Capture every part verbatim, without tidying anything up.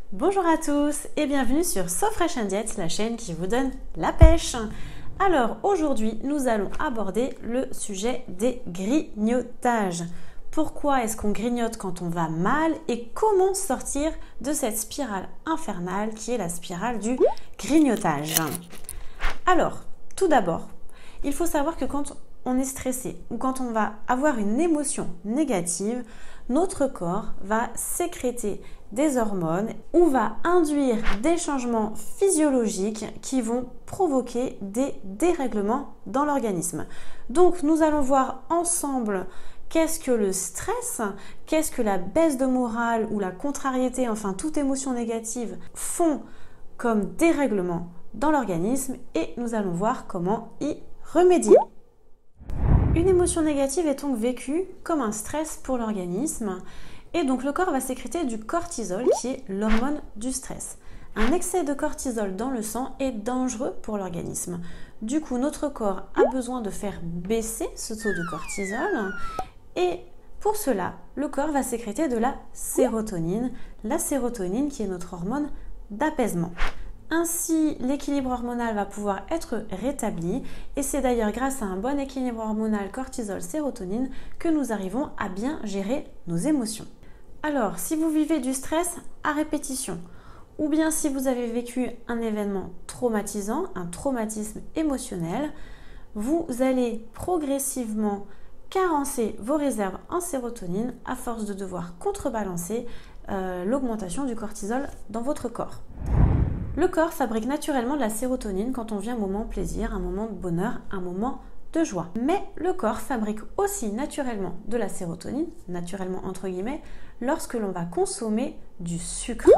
Bonjour à tous et bienvenue sur So Fresh and Diet, la chaîne qui vous donne la pêche. Alors aujourd'hui, nous allons aborder le sujet des grignotages. Pourquoi est-ce qu'on grignote quand on va mal et comment sortir de cette spirale infernale qui est la spirale du grignotage? Alors, tout d'abord, il faut savoir que quand on est stressé ou quand on va avoir une émotion négative, notre corps va sécréter des hormones ou va induire des changements physiologiques qui vont provoquer des dérèglements dans l'organisme. Donc nous allons voir ensemble qu'est-ce que le stress, qu'est-ce que la baisse de morale ou la contrariété, enfin toute émotion négative font comme dérèglement dans l'organisme et nous allons voir comment y remédier. Une émotion négative est donc vécue comme un stress pour l'organisme et donc le corps va sécréter du cortisol qui est l'hormone du stress. Un excès de cortisol dans le sang est dangereux pour l'organisme. Du coup, notre corps a besoin de faire baisser ce taux de cortisol et pour cela, le corps va sécréter de la sérotonine, la sérotonine qui est notre hormone d'apaisement. Ainsi, l'équilibre hormonal va pouvoir être rétabli et c'est d'ailleurs grâce à un bon équilibre hormonal cortisol-sérotonine que nous arrivons à bien gérer nos émotions. Alors, si vous vivez du stress à répétition ou bien si vous avez vécu un événement traumatisant, un traumatisme émotionnel, vous allez progressivement carencer vos réserves en sérotonine à force de devoir contrebalancer euh, l'augmentation du cortisol dans votre corps. Le corps fabrique naturellement de la sérotonine quand on vit un moment plaisir, un moment de bonheur, un moment de joie. Mais le corps fabrique aussi naturellement de la sérotonine, naturellement entre guillemets, lorsque l'on va consommer du sucre.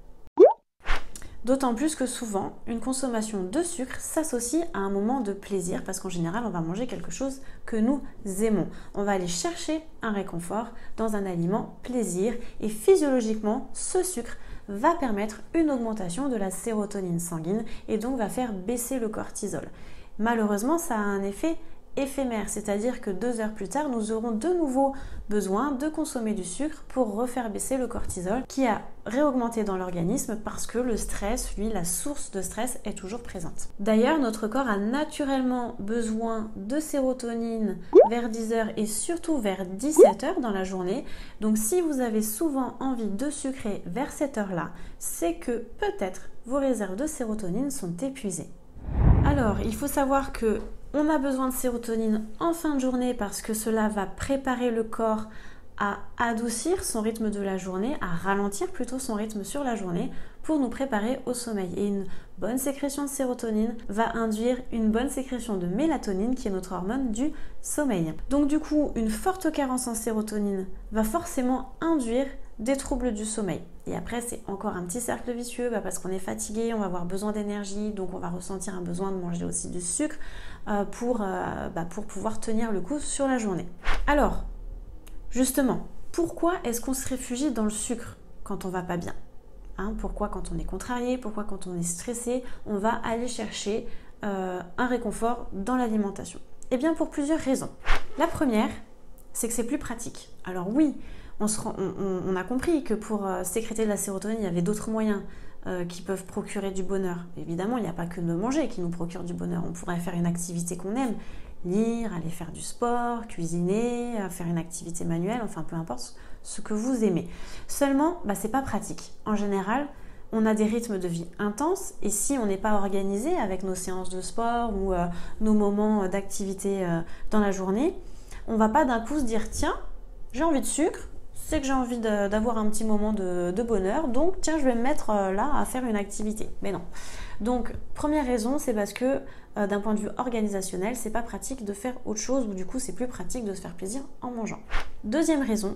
D'autant plus que souvent, une consommation de sucre s'associe à un moment de plaisir parce qu'en général, on va manger quelque chose que nous aimons. On va aller chercher un réconfort dans un aliment plaisir et physiologiquement, ce sucre va permettre une augmentation de la sérotonine sanguine et donc va faire baisser le cortisol. Malheureusement, ça a un effet éphémère, c'est-à-dire que deux heures plus tard, nous aurons de nouveau besoin de consommer du sucre pour refaire baisser le cortisol qui a réaugmenté dans l'organisme parce que le stress, lui, la source de stress est toujours présente. D'ailleurs, notre corps a naturellement besoin de sérotonine vers dix heures et surtout vers dix-sept heures dans la journée. Donc si vous avez souvent envie de sucrer vers cette heure-là, c'est que peut-être vos réserves de sérotonine sont épuisées. Alors, il faut savoir que on a besoin de sérotonine en fin de journée parce que cela va préparer le corps à adoucir son rythme de la journée, à ralentir plutôt son rythme sur la journée pour nous préparer au sommeil. Et une bonne sécrétion de sérotonine va induire une bonne sécrétion de mélatonine qui est notre hormone du sommeil. Donc du coup, une forte carence en sérotonine va forcément induire des troubles du sommeil. Et après, c'est encore un petit cercle vicieux bah parce qu'on est fatigué, on va avoir besoin d'énergie, donc on va ressentir un besoin de manger aussi du sucre euh, pour, euh, bah pour pouvoir tenir le coup sur la journée. Alors, justement, pourquoi est-ce qu'on se réfugie dans le sucre quand on va pas bien, hein? Pourquoi quand on est contrarié, pourquoi quand on est stressé, on va aller chercher euh, un réconfort dans l'alimentation? Eh bien, pour plusieurs raisons. La première, c'est que c'est plus pratique. Alors oui, On, se rend, on, on a compris que pour euh, sécréter de la sérotonine, il y avait d'autres moyens euh, qui peuvent procurer du bonheur. Évidemment, il n'y a pas que de manger qui nous procure du bonheur. On pourrait faire une activité qu'on aime, lire, aller faire du sport, cuisiner, euh, faire une activité manuelle, enfin peu importe ce que vous aimez. Seulement, bah, c'est pas pratique. En général, on a des rythmes de vie intenses et si on n'est pas organisé avec nos séances de sport ou euh, nos moments d'activité euh, dans la journée, on va pas d'un coup se dire « Tiens, j'ai envie de sucre ». C'est que j'ai envie d'avoir un petit moment de, de bonheur, donc tiens, je vais me mettre euh, là à faire une activité. Mais non. Donc, première raison, c'est parce que euh, d'un point de vue organisationnel, c'est pas pratique de faire autre chose, ou du coup, c'est plus pratique de se faire plaisir en mangeant. Deuxième raison,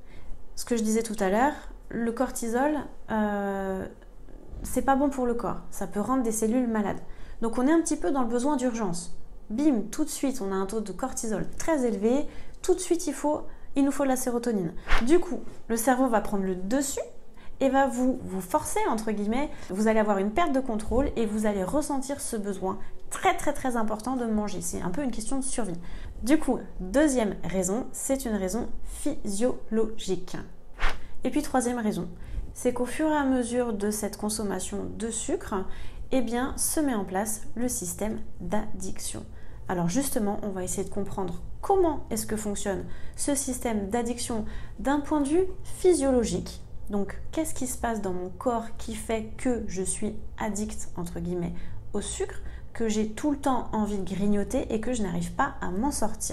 ce que je disais tout à l'heure, le cortisol, euh, c'est pas bon pour le corps. Ça peut rendre des cellules malades. Donc, on est un petit peu dans le besoin d'urgence. Bim, tout de suite, on a un taux de cortisol très élevé. Tout de suite, il faut... il nous faut de la sérotonine. Du coup, le cerveau va prendre le dessus et va vous, vous forcer, entre guillemets, vous allez avoir une perte de contrôle et vous allez ressentir ce besoin très très très important de manger. C'est un peu une question de survie. Du coup, deuxième raison, c'est une raison physiologique. Et puis troisième raison, c'est qu'au fur et à mesure de cette consommation de sucre, eh bien, se met en place le système d'addiction. Alors justement, on va essayer de comprendre comment est-ce que fonctionne ce système d'addiction d'un point de vue physiologique. Donc, qu'est-ce qui se passe dans mon corps qui fait que je suis addict, entre guillemets, au sucre, que j'ai tout le temps envie de grignoter et que je n'arrive pas à m'en sortir.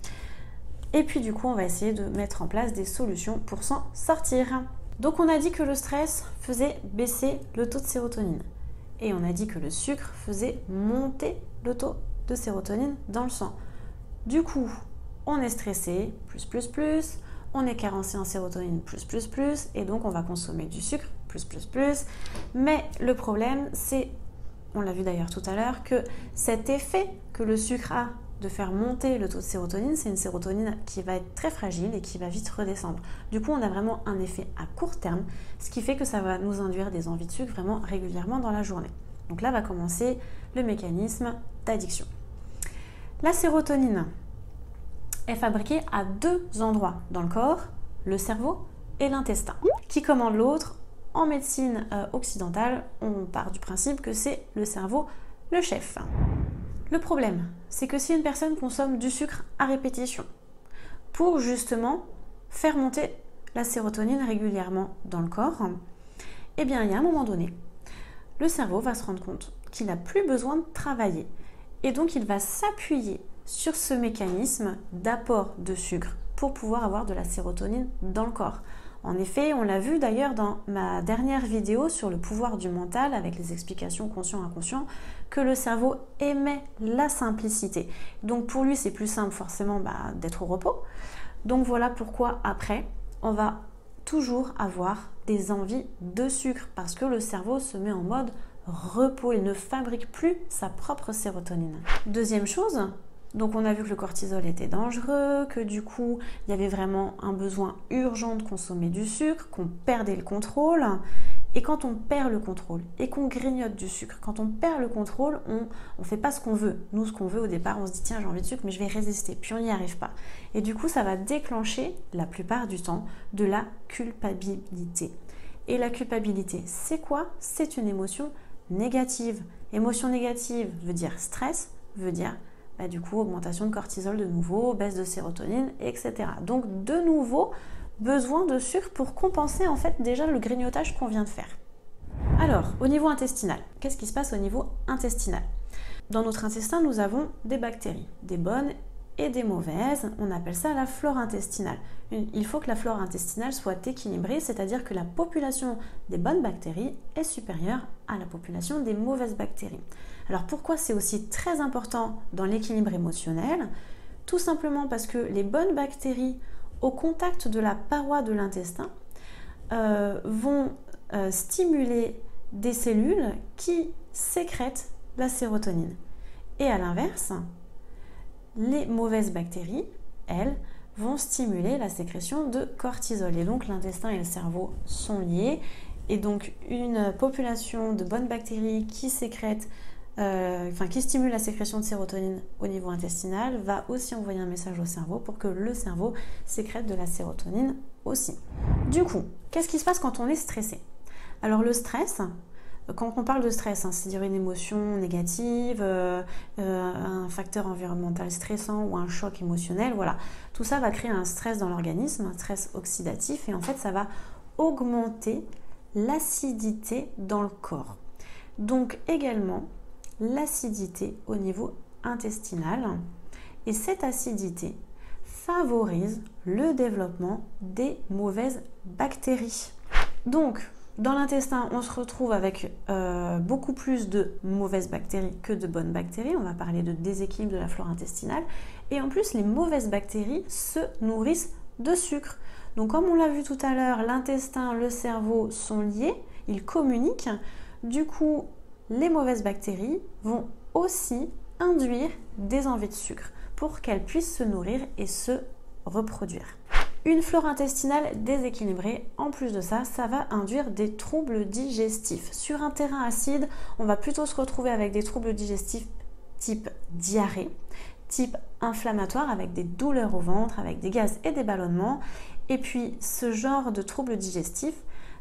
Et puis du coup, on va essayer de mettre en place des solutions pour s'en sortir. Donc on a dit que le stress faisait baisser le taux de sérotonine. Et on a dit que le sucre faisait monter le taux de sérotonine dans le sang. Du coup, on est stressé, plus, plus, plus, on est carencé en sérotonine, plus, plus, plus, et donc on va consommer du sucre, plus, plus, plus. Mais le problème, c'est, on l'a vu d'ailleurs tout à l'heure, que cet effet que le sucre a de faire monter le taux de sérotonine, c'est une sérotonine qui va être très fragile et qui va vite redescendre. Du coup, on a vraiment un effet à court terme, ce qui fait que ça va nous induire des envies de sucre vraiment régulièrement dans la journée. Donc là va commencer le mécanisme d'addiction. La sérotonine est fabriquée à deux endroits dans le corps, le cerveau et l'intestin. Qui commande l'autre? En médecine euh, occidentale, on part du principe que c'est le cerveau le chef. Le problème, c'est que si une personne consomme du sucre à répétition pour justement faire monter la sérotonine régulièrement dans le corps, eh bien, il y a un moment donné, le cerveau va se rendre compte qu'il n'a plus besoin de travailler et donc il va s'appuyer sur ce mécanisme d'apport de sucre pour pouvoir avoir de la sérotonine dans le corps. En effet, on l'a vu d'ailleurs dans ma dernière vidéo sur le pouvoir du mental avec les explications conscient-inconscient que le cerveau aimait la simplicité. Donc pour lui, c'est plus simple forcément bah, d'être au repos. Donc voilà pourquoi après, on va toujours avoir des envies de sucre parce que le cerveau se met en mode repos. Il ne fabrique plus sa propre sérotonine. Deuxième chose, donc on a vu que le cortisol était dangereux, que du coup il y avait vraiment un besoin urgent de consommer du sucre, qu'on perdait le contrôle. Et quand on perd le contrôle et qu'on grignote du sucre, quand on perd le contrôle, on ne fait pas ce qu'on veut. Nous, ce qu'on veut au départ, on se dit tiens, j'ai envie de sucre, mais je vais résister. Puis on n'y arrive pas. Et du coup, ça va déclencher, la plupart du temps, de la culpabilité. Et la culpabilité, c'est quoi? C'est une émotion négative. Émotion négative veut dire stress, veut dire bah, du coup augmentation de cortisol de nouveau, baisse de sérotonine, et cetera. Donc de nouveau, besoin de sucre pour compenser en fait déjà le grignotage qu'on vient de faire. Alors, au niveau intestinal, qu'est-ce qui se passe au niveau intestinal? Dans notre intestin, nous avons des bactéries, des bonnes et des mauvaises. On appelle ça la flore intestinale. Il faut que la flore intestinale soit équilibrée, c'est-à-dire que la population des bonnes bactéries est supérieure à la population des mauvaises bactéries. Alors pourquoi c'est aussi très important dans l'équilibre émotionnel? Tout simplement parce que les bonnes bactéries au contact de la paroi de l'intestin euh, vont euh, stimuler des cellules qui sécrètent la sérotonine. Et à l'inverse, les mauvaises bactéries, elles, vont stimuler la sécrétion de cortisol. Et donc l'intestin et le cerveau sont liés. Et donc une population de bonnes bactéries qui sécrètent Euh, enfin, qui stimule la sécrétion de sérotonine au niveau intestinal va aussi envoyer un message au cerveau pour que le cerveau sécrète de la sérotonine aussi. Du coup, qu'est-ce qui se passe quand on est stressé? Alors le stress, quand on parle de stress, hein, c'est-à-dire une émotion négative, euh, euh, un facteur environnemental stressant ou un choc émotionnel, voilà, tout ça va créer un stress dans l'organisme, un stress oxydatif, et en fait ça va augmenter l'acidité dans le corps. Donc également l'acidité au niveau intestinal, et cette acidité favorise le développement des mauvaises bactéries. Donc dans l'intestin, on se retrouve avec euh, beaucoup plus de mauvaises bactéries que de bonnes bactéries. On va parler de déséquilibre de la flore intestinale, et en plus les mauvaises bactéries se nourrissent de sucre. Donc comme on l'a vu tout à l'heure, l'intestin, le cerveau sont liés, ils communiquent. Du coup, les mauvaises bactéries vont aussi induire des envies de sucre pour qu'elles puissent se nourrir et se reproduire. Une flore intestinale déséquilibrée, en plus de ça, ça va induire des troubles digestifs. Sur un terrain acide, on va plutôt se retrouver avec des troubles digestifs type diarrhée, type inflammatoire avec des douleurs au ventre, avec des gaz et des ballonnements. Et puis, ce genre de troubles digestifs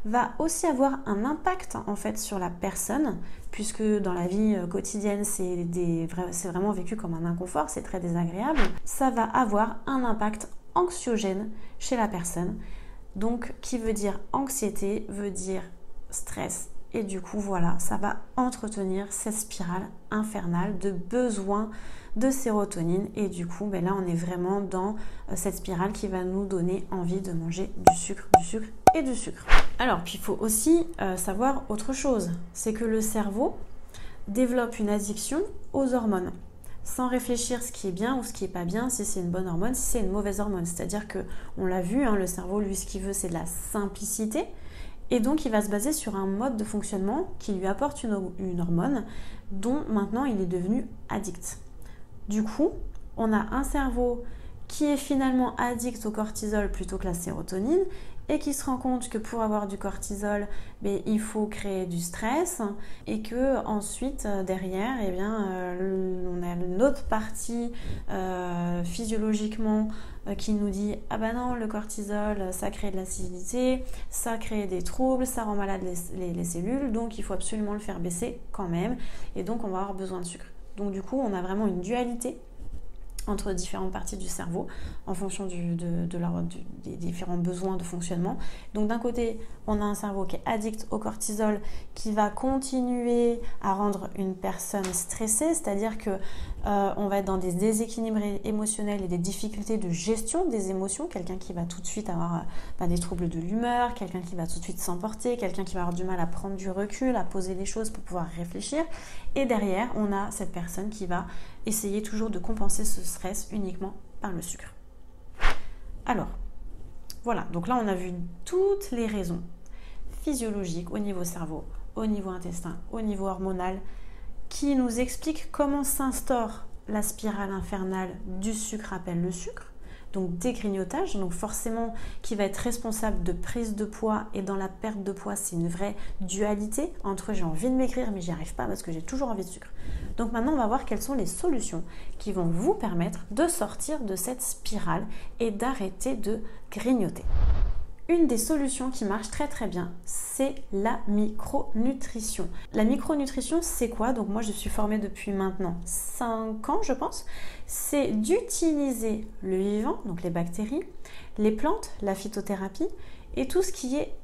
va aussi avoir un impact en fait sur la personne, puisque dans la vie quotidienne, c'est des, c'est vraiment vécu comme un inconfort, c'est très désagréable. Ça va avoir un impact anxiogène chez la personne. Donc, qui veut dire anxiété, veut dire stress. Et du coup, voilà, ça va entretenir cette spirale infernale de besoin de sérotonine. Et du coup, ben là, on est vraiment dans cette spirale qui va nous donner envie de manger du sucre, du sucre et du sucre. Alors, puis il faut aussi euh, savoir autre chose. C'est que le cerveau développe une addiction aux hormones, sans réfléchir ce qui est bien ou ce qui n'est pas bien, si c'est une bonne hormone, si c'est une mauvaise hormone. C'est-à-dire que, on l'a vu, hein, le cerveau, lui, ce qu'il veut, c'est de la simplicité. Et donc, il va se baser sur un mode de fonctionnement qui lui apporte une, une hormone dont maintenant il est devenu addict. Du coup, on a un cerveau qui est finalement addict au cortisol plutôt que la sérotonine et qui se rend compte que pour avoir du cortisol, ben, il faut créer du stress et que ensuite derrière, eh bien, euh, on a une autre partie euh, physiologiquement euh, qui nous dit ah ben non, le cortisol ça crée de l'acidité, ça crée des troubles, ça rend malade les, les, les cellules, donc il faut absolument le faire baisser quand même et donc on va avoir besoin de sucre. Donc du coup, on a vraiment une dualité entre différentes parties du cerveau en fonction du, de, de leur, du, des différents besoins de fonctionnement. Donc d'un côté, on a un cerveau qui est addict au cortisol qui va continuer à rendre une personne stressée, c'est-à-dire que euh, on va être dans des déséquilibres émotionnels et des difficultés de gestion des émotions, quelqu'un qui va tout de suite avoir euh, bah, des troubles de l'humeur, quelqu'un qui va tout de suite s'emporter, quelqu'un qui va avoir du mal à prendre du recul, à poser les choses pour pouvoir réfléchir. Et derrière, on a cette personne qui va essayer toujours de compenser ce stress uniquement par le sucre. Alors, voilà, donc là on a vu toutes les raisons physiologiques au niveau cerveau, au niveau intestin, au niveau hormonal, qui nous expliquent comment s'instaure la spirale infernale du sucre appelle le sucre, donc des grignotages, donc forcément qui va être responsable de prise de poids, et dans la perte de poids c'est une vraie dualité entre j'ai envie de maigrir mais j'y arrive pas parce que j'ai toujours envie de sucre. Donc maintenant on va voir quelles sont les solutions qui vont vous permettre de sortir de cette spirale et d'arrêter de grignoter. Une des solutions qui marche très très bien, c'est la micronutrition. La micronutrition, c'est quoi? Donc moi je suis formée depuis maintenant cinq ans je pense. C'est d'utiliser le vivant, donc les bactéries, les plantes, la phytothérapie et tout ce qui est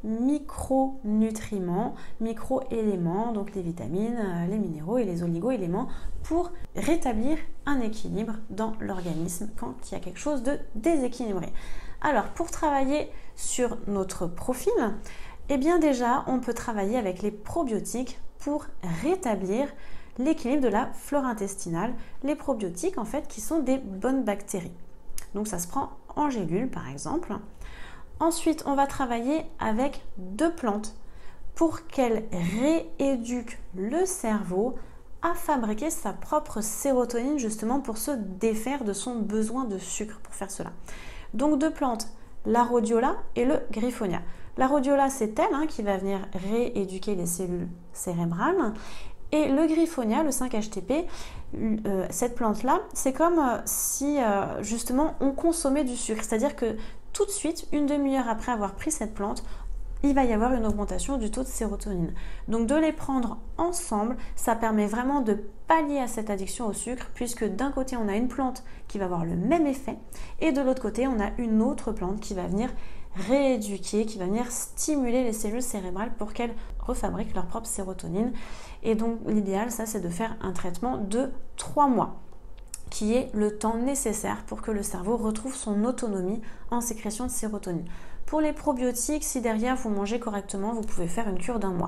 micronutriments, micro-éléments, donc les vitamines, les minéraux et les oligo-éléments pour rétablir un équilibre dans l'organisme quand il y a quelque chose de déséquilibré. Alors, pour travailler sur notre profil, eh bien déjà, on peut travailler avec les probiotiques pour rétablir l'équilibre de la flore intestinale. Les probiotiques, en fait, qui sont des bonnes bactéries. Donc, ça se prend en gélule, par exemple. Ensuite, on va travailler avec deux plantes pour qu'elles rééduquent le cerveau à fabriquer sa propre sérotonine, justement pour se défaire de son besoin de sucre pour faire cela. Donc deux plantes, la rhodiola et le griffonia. La rhodiola, c'est elle hein, qui va venir rééduquer les cellules cérébrales. Et le griffonia, le cinq H T P, euh, cette plante-là, c'est comme euh, si euh, justement on consommait du sucre. C'est-à-dire que tout de suite, une demi-heure après avoir pris cette plante, il va y avoir une augmentation du taux de sérotonine. Donc de les prendre ensemble, ça permet vraiment de pallier à cette addiction au sucre, puisque d'un côté on a une plante qui va avoir le même effet et de l'autre côté on a une autre plante qui va venir rééduquer, qui va venir stimuler les cellules cérébrales pour qu'elles refabriquent leur propre sérotonine. Et donc l'idéal, ça c'est de faire un traitement de trois mois, qui est le temps nécessaire pour que le cerveau retrouve son autonomie en sécrétion de sérotonine. Pour les probiotiques, si derrière vous mangez correctement, vous pouvez faire une cure d'un mois.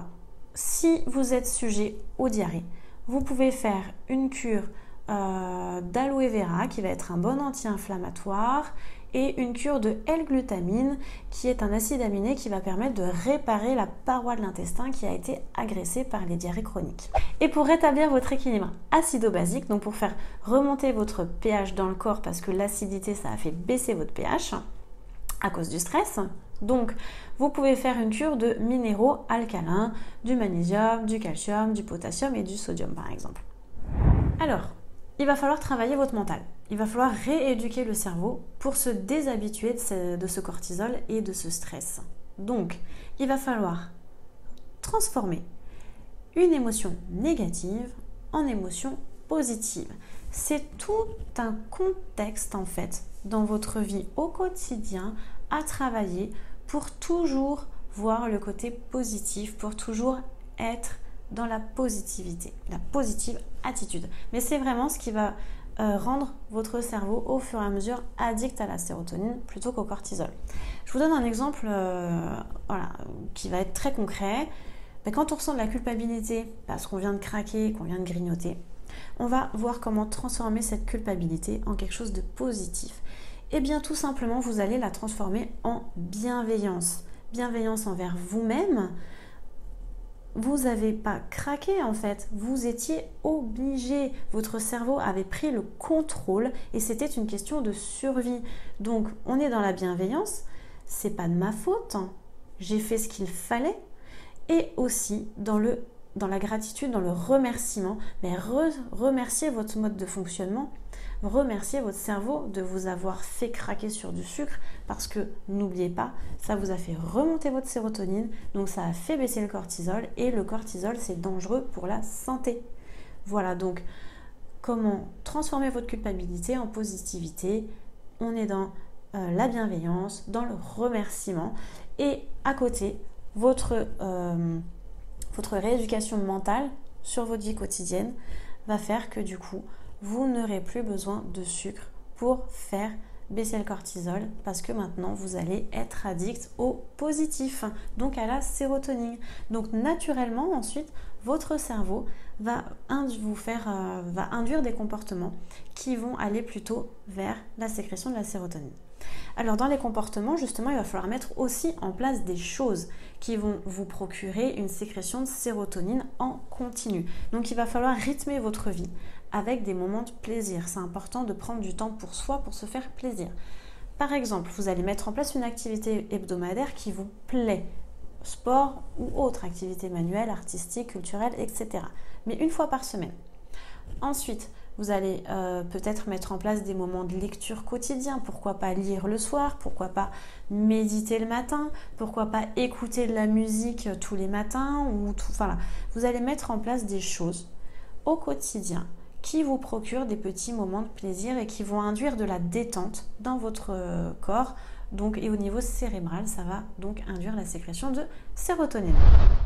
Si vous êtes sujet aux diarrhées, vous pouvez faire une cure euh, d'aloe vera qui va être un bon anti-inflammatoire et une cure de L-glutamine qui est un acide aminé qui va permettre de réparer la paroi de l'intestin qui a été agressée par les diarrhées chroniques. Et pour rétablir votre équilibre acido-basique, donc pour faire remonter votre pH dans le corps parce que l'acidité ça a fait baisser votre pH à cause du stress, donc vous pouvez faire une cure de minéraux alcalins, du magnésium, du calcium, du potassium et du sodium par exemple. Alors, il va falloir travailler votre mental. Il va falloir rééduquer le cerveau pour se déshabituer de ce, de ce cortisol et de ce stress. Donc, il va falloir transformer une émotion négative en émotion positive. C'est tout un contexte en fait dans votre vie au quotidien à travailler pour toujours voir le côté positif, pour toujours être dans la positivité, la positive attitude. Mais c'est vraiment ce qui va euh, rendre votre cerveau au fur et à mesure addict à la sérotonine plutôt qu'au cortisol. Je vous donne un exemple euh, voilà, qui va être très concret. Mais quand on ressent de la culpabilité parce qu'on vient de craquer, qu'on vient de grignoter, on va voir comment transformer cette culpabilité en quelque chose de positif. Et bien tout simplement, vous allez la transformer en bienveillance. Bienveillance envers vous-même. Vous n'avez pas craqué en fait, vous étiez obligé. Votre cerveau avait pris le contrôle et c'était une question de survie. Donc on est dans la bienveillance, c'est pas de ma faute, hein. J'ai fait ce qu'il fallait. Et aussi dans, le, dans la gratitude, dans le remerciement, mais re, remerciez votre mode de fonctionnement, remerciez votre cerveau de vous avoir fait craquer sur du sucre parce que n'oubliez pas, ça vous a fait remonter votre sérotonine, donc ça a fait baisser le cortisol et le cortisol c'est dangereux pour la santé. Voilà donc comment transformer votre culpabilité en positivité. On est dans euh, la bienveillance, dans le remerciement et à côté, Votre, euh, votre rééducation mentale sur votre vie quotidienne va faire que du coup, vous n'aurez plus besoin de sucre pour faire baisser le cortisol parce que maintenant, vous allez être addict au positif, donc à la sérotonine. Donc naturellement, ensuite, votre cerveau va, vous faire, euh, va induire des comportements qui vont aller plutôt vers la sécrétion de la sérotonine. Alors dans les comportements, justement, il va falloir mettre aussi en place des choses qui vont vous procurer une sécrétion de sérotonine en continu. Donc il va falloir rythmer votre vie avec des moments de plaisir. C'est important de prendre du temps pour soi, pour se faire plaisir. Par exemple, vous allez mettre en place une activité hebdomadaire qui vous plaît, sport ou autre activité manuelle, artistique, culturelle, et cetera. Mais une fois par semaine. Ensuite, vous allez euh, peut-être mettre en place des moments de lecture quotidien. Pourquoi pas lire le soir? Pourquoi pas méditer le matin? Pourquoi pas écouter de la musique tous les matins ou tout, voilà. Vous allez mettre en place des choses au quotidien qui vous procurent des petits moments de plaisir et qui vont induire de la détente dans votre euh, corps. Donc, et au niveau cérébral, ça va donc induire la sécrétion de sérotonine.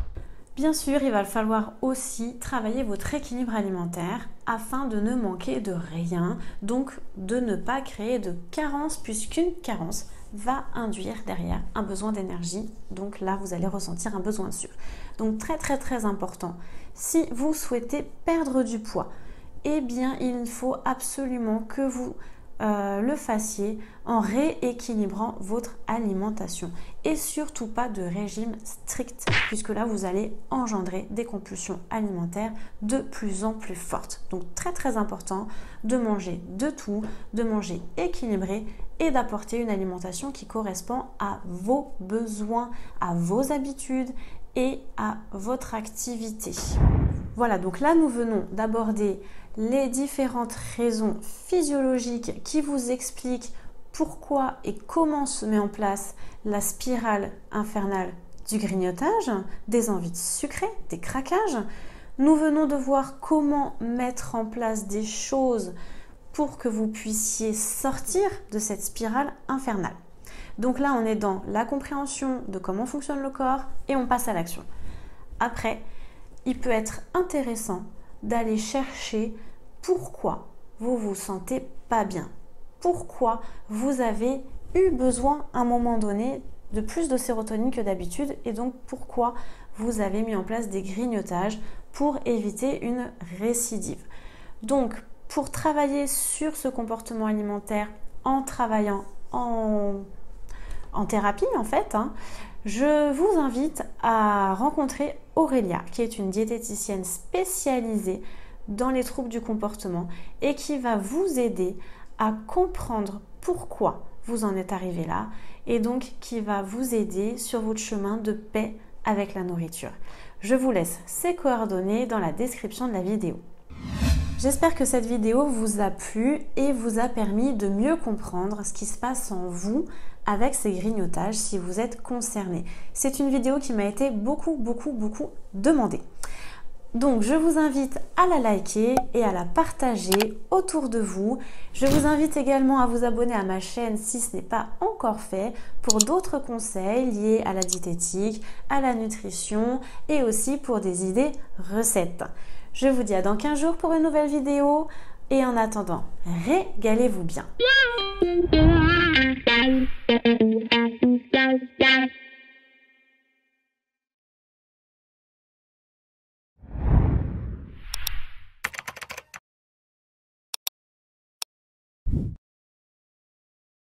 Bien sûr, il va falloir aussi travailler votre équilibre alimentaire afin de ne manquer de rien, donc de ne pas créer de carence puisqu'une carence va induire derrière un besoin d'énergie. Donc là, vous allez ressentir un besoin de sucre. Donc très très très important, si vous souhaitez perdre du poids, eh bien il faut absolument que vous Euh, le fassiez en rééquilibrant votre alimentation et surtout pas de régime strict puisque là vous allez engendrer des compulsions alimentaires de plus en plus fortes. Donc très très important de manger de tout, de manger équilibré et d'apporter une alimentation qui correspond à vos besoins, à vos habitudes et à votre activité. Voilà, donc là nous venons d'aborder les différentes raisons physiologiques qui vous expliquent pourquoi et comment se met en place la spirale infernale du grignotage, des envies de sucrer, des craquages. Nous venons de voir comment mettre en place des choses pour que vous puissiez sortir de cette spirale infernale. Donc là, on est dans la compréhension de comment fonctionne le corps et on passe à l'action. Après, il peut être intéressant d'aller chercher pourquoi vous vous sentez pas bien, pourquoi vous avez eu besoin à un moment donné de plus de sérotonine que d'habitude et donc pourquoi vous avez mis en place des grignotages pour éviter une récidive. Donc pour travailler sur ce comportement alimentaire en travaillant en, en thérapie en fait, hein, je vous invite à rencontrer Aurélia qui est une diététicienne spécialisée dans les troubles du comportement et qui va vous aider à comprendre pourquoi vous en êtes arrivé là et donc qui va vous aider sur votre chemin de paix avec la nourriture. Je vous laisse ses coordonnées dans la description de la vidéo. J'espère que cette vidéo vous a plu et vous a permis de mieux comprendre ce qui se passe en vous avec ces grignotages si vous êtes concerné. C'est une vidéo qui m'a été beaucoup, beaucoup, beaucoup demandée. Donc, je vous invite à la liker et à la partager autour de vous. Je vous invite également à vous abonner à ma chaîne si ce n'est pas encore fait pour d'autres conseils liés à la diététique, à la nutrition et aussi pour des idées recettes. Je vous dis à dans quinze jours pour une nouvelle vidéo et en attendant, régalez-vous bien.